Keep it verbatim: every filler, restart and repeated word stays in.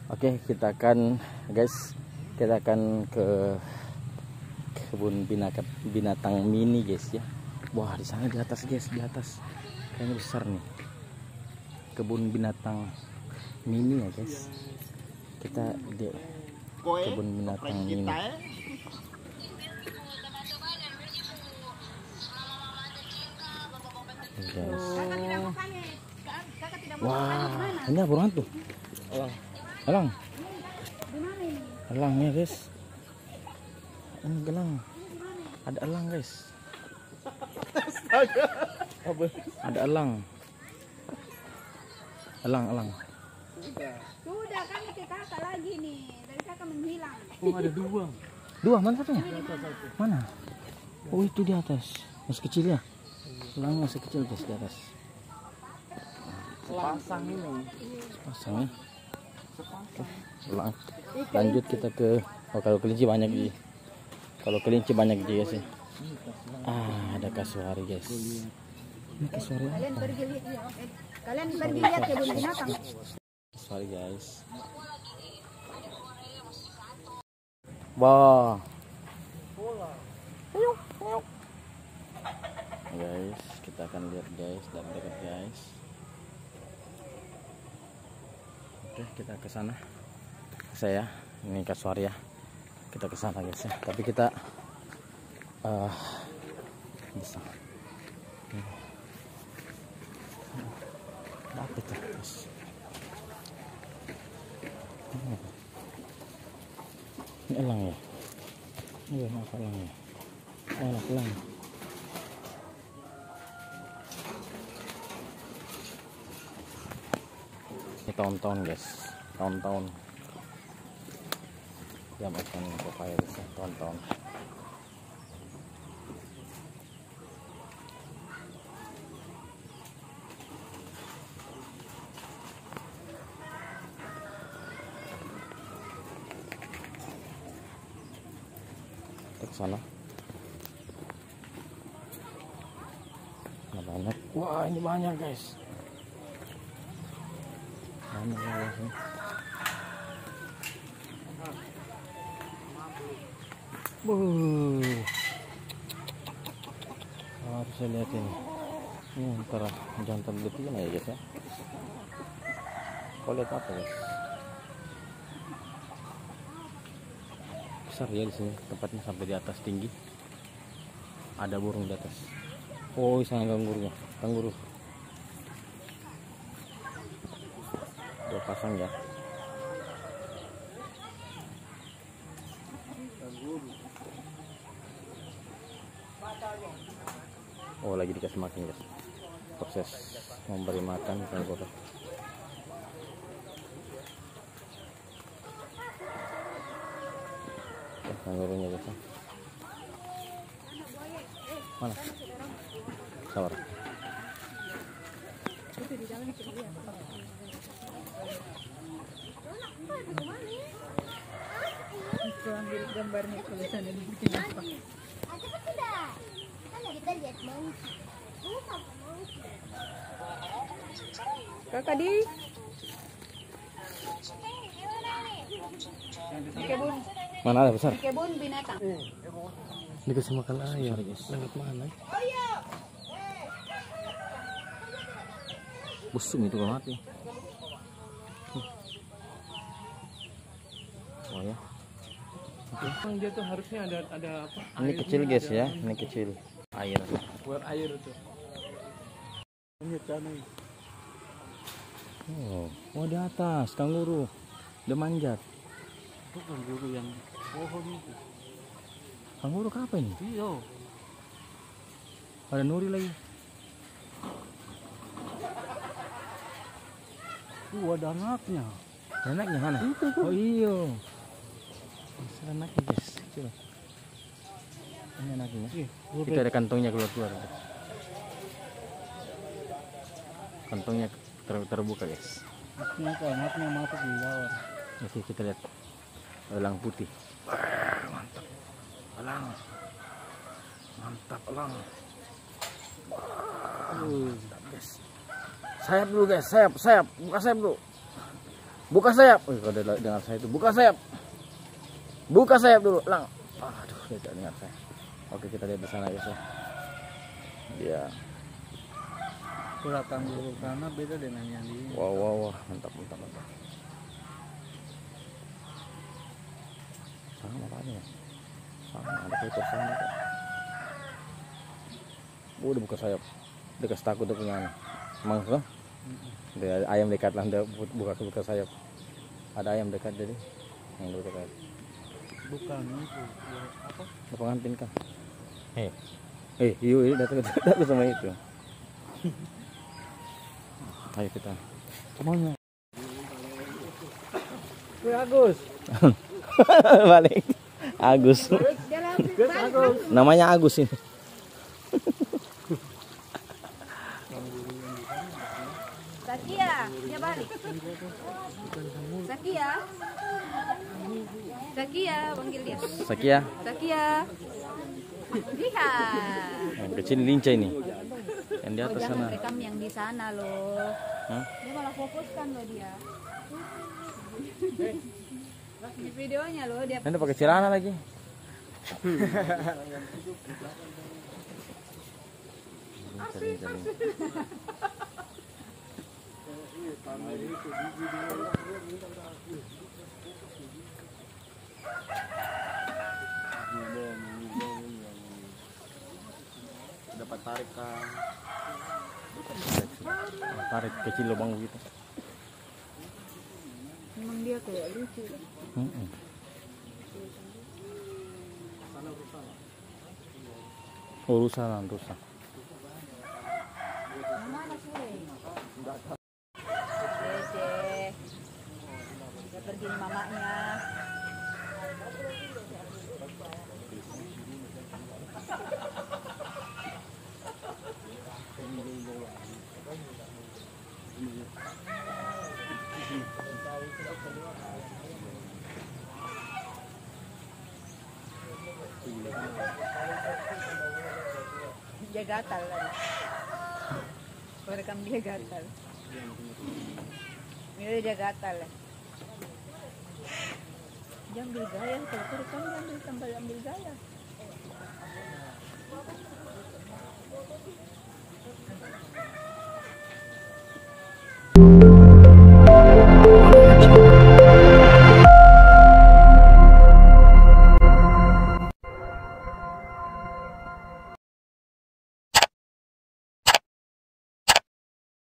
Oke, kita akan guys, kita akan ke kebun binatang binatang mini guys ya. Wah, di sana di atas guys, di atas kayaknya besar nih. Kebun binatang mini ya guys. Kita di kebun binatang mini. Guys. Wah, ini apa tuh? Elang. Elang. Elang ya guys. Ini gelang. Ada elang guys. Ada elang. Elang, elang. Sudah kan ke kakak lagi nih. Dari kakak menghilang. Oh, ada dua. Dua mana satunya? Mana? Oh, itu di atas. Masih kecil ya? Elang masih kecil guys di atas. Sepasang ini. Sepasang ya. Elang. Lanjut kita ke, oh kalau kelinci banyak di. Kalau kelinci banyak di guys ya. Ah, ada kasuari guys. Ini kasuari apa? Kalian pergi lihat ya. Kalian pergi lihat kebun binatang. Kasuari guys. Wah. Guys, kita akan lihat guys dari dekat guys. Oke, kita ke sana. Saya, ini kasuari ya. Kita ke sana guys ya. Tapi kita uh, bisa. Dapat ya guys. Ini elang ya. Ini apa elang ya? Elang, elang. Ini tahun-tahun guys, tahun-tahun dia makan papaya guys, tahun-tahun. Kita ke sana. Nah, banyak. Wah, ini banyak guys. Banyak guys ini. Buh. Harus saya lihat ini. Ini antara jantan betina ya guys ya. Kau lihat apa guys? Besar ya di sini, tempatnya sampai di atas tinggi. Ada burung di atas. Oh, sana kangurunya, kanguru. Dua pasang ya. Oh, lagi dikasih makan guys. Proses memberi makan kanguru. Kangurunya guys. Mana? Sabar. Itu ambil gambarnya tulisannya dibikin apa? Kita lihat monkey. Kakak di di kebun, Mana ada besar? di kebun binatang. Dikasih makan ayam guys. Lewat mana? Busung itu banget ya. Oh ya. Oke. Dia tuh harusnya ada ada apa? Ini kecil guys ya, ini kecil. Air. Buat air itu. Ini tanah. Oh, oh di atas kanguru. Udah manjat. Itu kanguru yang pohon itu. Kanguru apa ini? Iya. Ada nuri lagi. Tuh ada anaknya. Anaknya mana? Itu tuh. Oh iya. Anaknya guys. Coba. Ini anaknya. Itu ada kantongnya keluar-keluar. Kantongnya ter terbuka guys. Anaknya kok anaknya masuk di luar. Oke, kita lihat elang putih. Wah, mantap. Elang. Mantap elang. Wah, mantap guys. Sayap dulu guys, sayap, sayap. Buka sayap dulu. Buka sayap. Oh, kalau dia dengar saya itu, buka sayap. Buka sayap dulu, lang. Aduh, dia tidak dengar saya. Oke, kita lihat di sana guys ya. Dia. Kelihatan dulu karena beda dengan yang di. Wow, wow, wow, mantap, mantap, mantap. Sama apanya? Sama, ada ekor sana kok. Oh, udah buka sayap. Dia kasih takut dia punya anak. Emang tuh? Dia ayam dekat lah, dia buka buka sayap. Ada ayam dekat jadi. Yang dekat. Bukan itu. Ya, apa? Ada pengantin kan? Hei, hei, yuk, datang datang sama itu. Ayo kita. Kemana? Wih, Agus. Balik. Agus. Dia lagi Namanya Agus ini. Sakia, dia balik. Sakia. Sakia, panggil dia. Sakia. Sakia. Lihat. Yang kecil lincah ini. Yang di Oh, atas jangan sana. rekam yang di sana loh. Hah? Dia malah fokuskan loh dia. Di videonya loh dia. Nanti pakai celana lagi. Dapat tarik kan. Tarik kecil lubang begitu. Memang dia kayak lucu. Hmm. Oh, rusa lah, rusa. Yang mana sih? Dede. Dia pergi mamanya. Dia gatal kan? Merekam dia gatal. Ini dia gatal. Dia ambil gaya, kalau rekam dia ambil tambah ambil gaya.